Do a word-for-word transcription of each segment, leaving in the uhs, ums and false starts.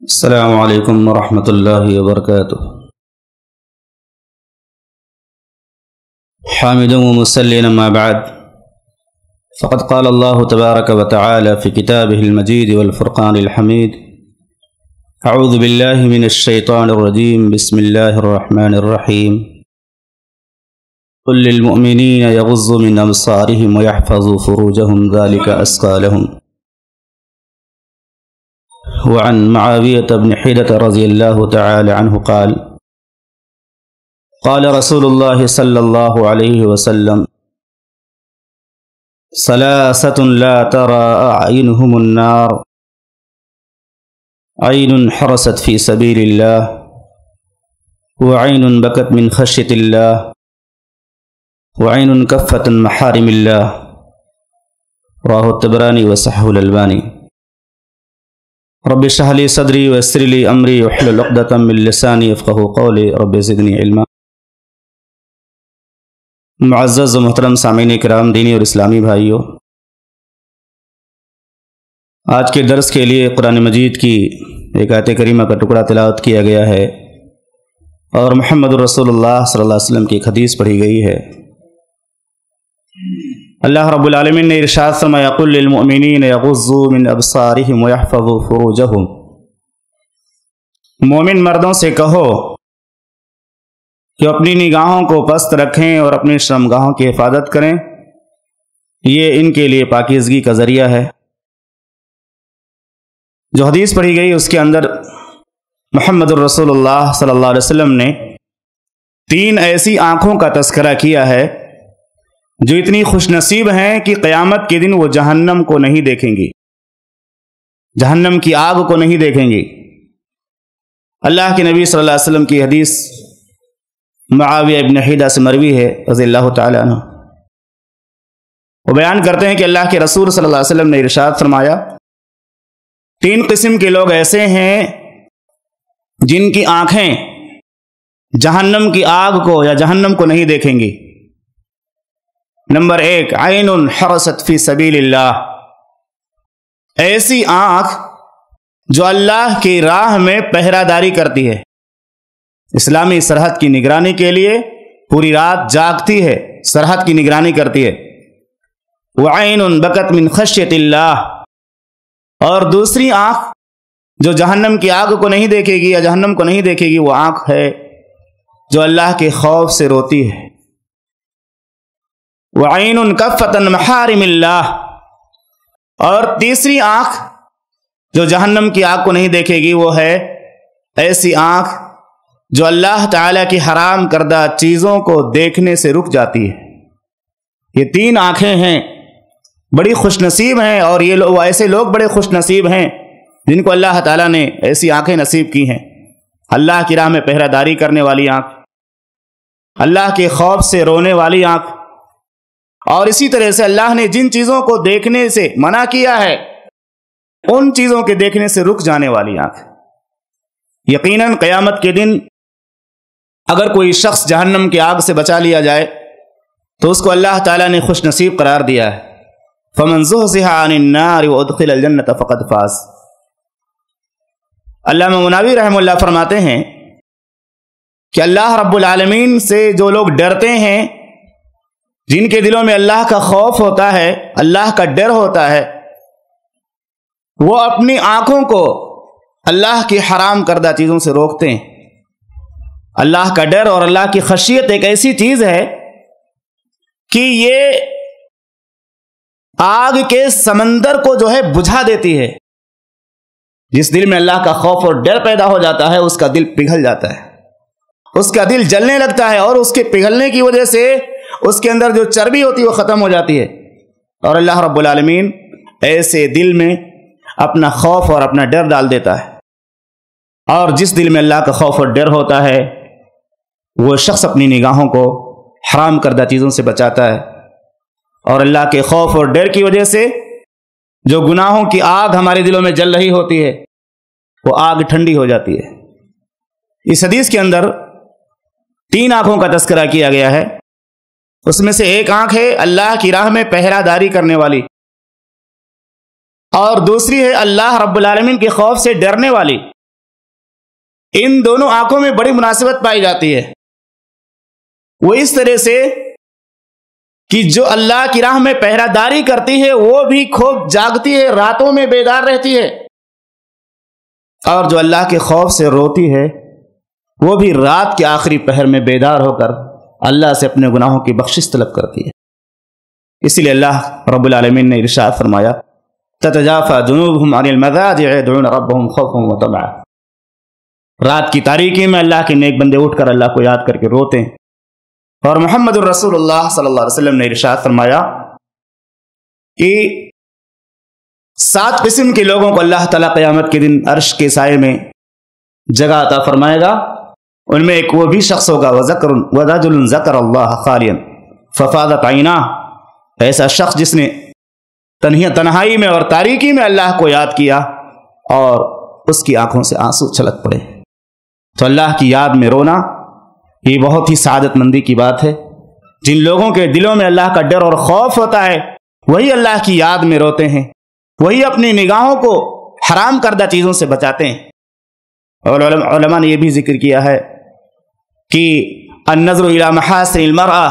السلام علیکم ورحمۃ اللہ وبرکاتہ۔ حامدا ومصلیا اما بعد، فقد قال اللہ تبارک وتعالی فی کتابہ المجید والفرقان الحمید، اعوذ باللہ من الشیطان الرجیم، بسم اللہ الرحمن الرحیم، قل للمؤمنین یغضوا من ابصارہم ویحفظوا فروجہم ذلک ازکی لہم۔ وعن معاوية بن حيدة رضي الله تعالى عنه قال قال رسول الله صلى الله عليه وسلم ثلاثة لا ترى أعينهم النار: عين حرست في سبيل الله، وعين بكت من خشية الله، وعين كفت محارم الله، رواه الطبراني وصححه الألباني۔ رب اشرح لي صدري ويسر لي امري واحلل عقدة من لساني يفقهوا قولي، رب زدني علما۔ معزز و محترم سامعین کرام، دینی اور اسلامی بھائیوں، آج کے درس کے لیے قرآن مجید کی ایک آیت کریمہ کا ٹکڑا تلاوت کیا گیا ہے اور محمد رسول اللہ صلی اللہ علیہ وسلم کی ایک حدیث پڑھی گئی ہے۔ اللہ رب العالمین نے ارشاد فرمایا: قل للمؤمنین یغضوا من ابصارہم ویحفظوا فروجہم۔ مومن مردوں سے کہو کہ اپنی نگاہوں کو پست رکھیں اور اپنی شرمگاہوں کی حفاظت کریں، یہ ان کے لیے پاکیزگی کا ذریعہ ہے۔ جو حدیث پڑھی گئی اس کے اندر محمد الرسول اللہ صلی اللہ علیہ وسلم نے تین ایسی آنکھوں کا تذکرہ کیا ہے جو اتنی خوش نصیب ہیں کہ قیامت کے دن وہ جہنم کو نہیں دیکھیں گی، جہنم کی آگ کو نہیں دیکھیں گی۔ اللہ کے نبی صلی اللہ علیہ وسلم کی حدیث معاویہ ابن حیدہ سے مروی ہے رضی اللہ تعالی عنہ، وہ بیان کرتے ہیں کہ اللہ کے رسول صلی اللہ علیہ وسلم نے ارشاد فرمایا: تین قسم کے لوگ ایسے ہیں جن کی آنکھیں جہنم کی آگ کو یا جہنم کو نہیں دیکھیں گی۔ نمبر ایک، عین حرست فی سبیل اللہ، ایسی آنکھ جو اللہ کی راہ میں پہرہ داری کرتی ہے، اسلامی سرحد کی نگرانی کے لیے پوری رات جاگتی ہے، سرحد کی نگرانی کرتی ہے۔ وعین بکت من خشیۃ اللہ، اور دوسری آنکھ جو جہنم کی آگ کو نہیں دیکھے گی یا جہنم کو نہیں دیکھے گی، وہ آنکھ ہے جو اللہ کے خوف سے روتی ہے۔ وعین کفت محارم اللہ، اور تیسری آنکھ جو جہنم کی آگ کو نہیں دیکھے گی وہ ہے ایسی آنکھ جو اللہ تعالیٰ کی حرام کردہ چیزوں کو دیکھنے سے رک جاتی ہے۔ یہ تین آنکھیں ہیں، بڑی خوش نصیب ہیں، اور یہ لوگ ایسے لوگ بڑے خوش نصیب ہیں جن کو اللہ تعالیٰ نے ایسی آنکھیں نصیب کی ہیں۔ اللہ کی راہ میں پہرہ داری کرنے والی آنکھ، اللہ کے خوف سے رونے والی آنکھ، اور اسی طرح سے اللہ نے جن چیزوں کو دیکھنے سے منع کیا ہے ان چیزوں کے دیکھنے سے رک جانے والی آنکھ۔ یقیناً قیامت کے دن اگر کوئی شخص جہنم کی آگ سے بچا لیا جائے تو اس کو اللہ تعالیٰ نے خوش نصیب قرار دیا ہے۔ فمن زحزح عن النار وادخل الجنۃ فقد فاز۔ علامہ مناوی رحمہ اللہ فرماتے ہیں کہ اللہ رب العالمین سے جو لوگ ڈرتے ہیں، جن کے دلوں میں اللہ کا خوف ہوتا ہے، اللہ کا ڈر ہوتا ہے، وہ اپنی آنکھوں کو اللہ کی حرام کردہ چیزوں سے روکتے ہیں۔ اللہ کا ڈر اور اللہ کی خشیت ایک ایسی چیز ہے کہ یہ آگ کے سمندر کو جو ہے بجھا دیتی ہے۔ جس دل میں اللہ کا خوف اور ڈر پیدا ہو جاتا ہے اس کا دل پگھل جاتا ہے، اس کا دل جلنے لگتا ہے، اور اس کے پگھلنے کی وجہ سے اس کے اندر جو چربی ہوتی ہے وہ ختم ہو جاتی ہے، اور اللہ رب العالمین ایسے دل میں اپنا خوف اور اپنا ڈر ڈال دیتا ہے۔ اور جس دل میں اللہ کا خوف اور ڈر ہوتا ہے وہ شخص اپنی نگاہوں کو حرام کردہ چیزوں سے بچاتا ہے، اور اللہ کے خوف اور ڈر کی وجہ سے جو گناہوں کی آگ ہمارے دلوں میں جل رہی ہوتی ہے وہ آگ ٹھنڈی ہو جاتی ہے۔ اس حدیث کے اندر تین آنکھوں کا تذکرہ کیا گیا ہے، اس میں سے ایک آنکھ ہے اللہ کی راہ میں پہرہ داری کرنے والی، اور دوسری ہے اللہ رب العالمین کے خوف سے ڈرنے والی، ان دونوں آنکھوں میں بڑی مناسبت پائی جاتی ہے، وہ اس طرح سے کہ جو اللہ کی راہ میں پہرہ داری کرتی ہے وہ بھی خوب جاگتی ہے، راتوں میں بیدار رہتی ہے، اور جو اللہ کے خوف سے روتی ہے وہ بھی رات کے آخری پہر میں بیدار ہو کر اللہ سے اپنے گناہوں کی بخشش طلب کرتی ہے۔ اسی لیے اللہ رب العالمین نے ارشاد فرمایا تتجافى جنوبهم عن المضاجع يدعون ربهم خوفا وطمعا، رات کی تاریکی میں اللہ کے نیک بندے اٹھ کر اللہ کو یاد کر کے روتے ہیں۔ اور محمد الرسول اللہ صلی اللہ علیہ وسلم نے ارشاد فرمایا کہ سات قسم کے لوگوں کو اللہ تعالیٰ قیامت کے دن عرش کے سائے میں جگہ عطا فرمائے گا، ان میں ایک وہ بھی شخص ہوگا وذکر ورجل ذکر اللہ خالیا ففاضت عیناہ، ایسا شخص جس نے تنہائی میں اور تاریکی میں اللہ کو یاد کیا اور اس کی آنکھوں سے آنسو چھلک پڑے۔ تو اللہ کی یاد میں رونا یہ بہت ہی سعادت مندی کی بات ہے۔ جن لوگوں کے دلوں میں اللہ کا ڈر اور خوف ہوتا ہے وہی اللہ کی یاد میں روتے ہیں، وہی اپنی نگاہوں کو حرام کردہ چیزوں سے بچاتے ہیں۔ اور علماء نے یہ بھی ذکر کیا ہے کہ النظر الى محاسن المرأة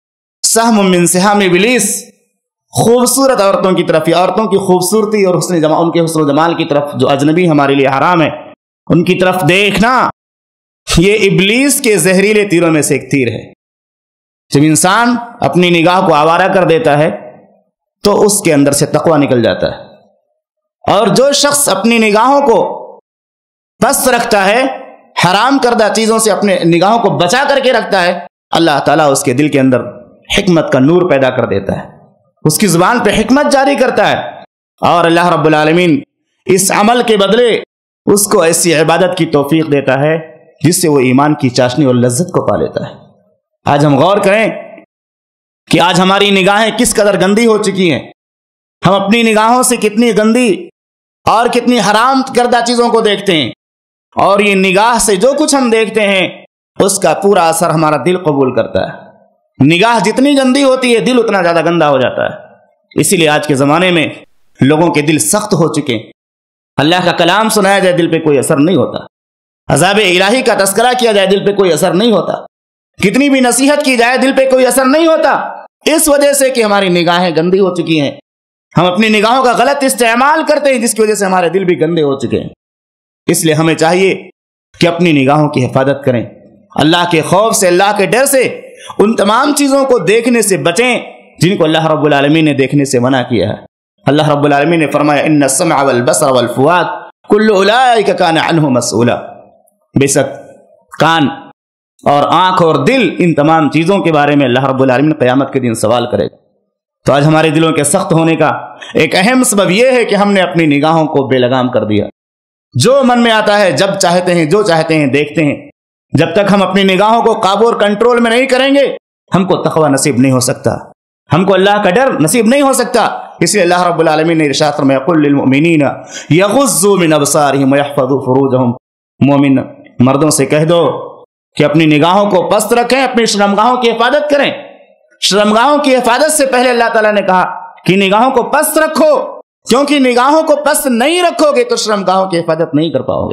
سهم من سهام ابلیس، خوبصورت عورتوں کی طرف یا عورتوں کی خوبصورتی اور حسن جمال، ان کے حسن و جمال کی طرف جو اجنبی ہمارے لیے حرام ہے، ان کی طرف دیکھنا یہ ابلیس کے زہریلے تیروں میں سے ایک تیر ہے۔ جب انسان اپنی نگاہ کو آوارہ کر دیتا ہے تو اس کے اندر سے تقوی نکل جاتا ہے، اور جو شخص اپنی نگاہوں کو پست رکھتا ہے، حرام کردہ چیزوں سے اپنے نگاہوں کو بچا کر کے رکھتا ہے، اللہ تعالیٰ اس کے دل کے اندر حکمت کا نور پیدا کر دیتا ہے، اس کی زبان پہ حکمت جاری کرتا ہے، اور اللہ رب العالمین اس عمل کے بدلے اس کو ایسی عبادت کی توفیق دیتا ہے جس سے وہ ایمان کی چاشنی اور لذت کو پا لیتا ہے۔ آج ہم غور کریں کہ آج ہماری نگاہیں کس قدر گندی ہو چکی ہیں، ہم اپنی نگاہوں سے کتنی گندی اور کتنی حرام کردہ چیزوں کو دیکھتے ہیں، اور یہ نگاہ سے جو کچھ ہم دیکھتے ہیں اس کا پورا اثر ہمارا دل قبول کرتا ہے۔ نگاہ جتنی گندی ہوتی ہے دل اتنا زیادہ گندا ہو جاتا ہے۔ اسی لیے آج کے زمانے میں لوگوں کے دل سخت ہو چکے ہیں، اللہ کا کلام سنایا جائے دل پہ کوئی اثر نہیں ہوتا، عذاب الہی کا تذکرہ کیا جائے دل پہ کوئی اثر نہیں ہوتا، کتنی بھی نصیحت کی جائے دل پہ کوئی اثر نہیں ہوتا، اس وجہ سے کہ ہماری نگاہیں گندی ہو چکی ہیں، ہم اپنی نگاہوں کا غلط استعمال کرتے ہیں جس کی وجہ سے ہمارے دل بھی گندے ہو چکے ہیں۔ اس لیے ہمیں چاہیے کہ اپنی نگاہوں کی حفاظت کریں، اللہ کے خوف سے، اللہ کے ڈر سے، ان تمام چیزوں کو دیکھنے سے بچیں جن کو اللہ رب العالمین نے دیکھنے سے منع کیا ہے۔ اللہ رب العالمین نے فرمایا ان السمع والبصر والفؤاد کل اولئک کان عنہ مسئولا، بے شک کان اور آنکھ اور دل ان تمام چیزوں کے بارے میں اللہ رب العالمین قیامت کے دن سوال کرے گا۔ تو آج ہمارے دلوں کے سخت ہونے کا ایک اہم سبب یہ ہے کہ ہم نے اپنی نگاہوں کو بے لگام کر دیا، جو من میں آتا ہے جب چاہتے ہیں جو چاہتے ہیں دیکھتے ہیں۔ جب تک ہم اپنی نگاہوں کو قابو اور کنٹرول میں نہیں کریں گے ہم کو تقوی نصیب نہیں ہو سکتا، ہم کو اللہ کا ڈر نصیب نہیں ہو سکتا۔ اس لیے اللہ رب العالمین نے ارشاد فرمایا قل للمؤمنین یغضوا من ابصارهم ويحفظوا فروجهم، مومن مردوں سے کہہ دو کہ اپنی نگاہوں کو پست رکھیں، اپنی شرمگاہوں کی حفاظت کریں۔ شرمگاہوں کی حفاظت سے پہلے اللہ تعالیٰ نے کہا کہ نگاہوں کو پست رکھو، کیونکہ نگاہوں کو پست نہیں رکھو گے تو شرمگاہوں کی حفاظت نہیں کر پاؤ گے۔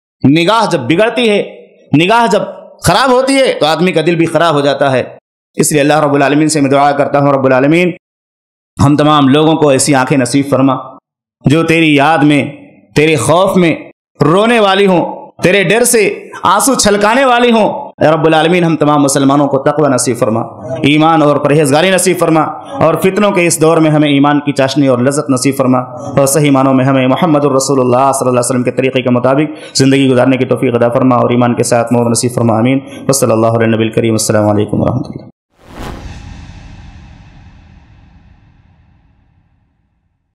نگاہ جب بگڑتی ہے، نگاہ جب خراب ہوتی ہے تو آدمی کا دل بھی خراب ہو جاتا ہے۔ اس لیے اللہ رب العالمین سے میں دعا کرتا ہوں رب العالمین ہم تمام لوگوں کو ایسی آنکھیں نصیب فرما جو تیری یاد میں، تیرے خوف میں رونے والی ہوں، تیرے ڈر سے آنسو چھلکانے والی ہوں۔ اے رب العالمین ہم تمام مسلمانوں کو تقوی نصیب فرما، ایمان اور پرہیزگاری نصیب فرما، اور فتنوں کے اس دور میں ہمیں ایمان کی چاشنی اور لذت نصیب فرما، اور صحیح معنوں میں ہمیں محمد الرسول اللہ صلی اللہ علیہ وسلم کے طریقے کے مطابق زندگی گزارنے کی توفیق عطا فرما، اور ایمان کے ساتھ موت نصیب فرما، آمین۔ وصلی اللہ علیہ نبی الکریم، السلام علیکم ورحمۃ اللہ۔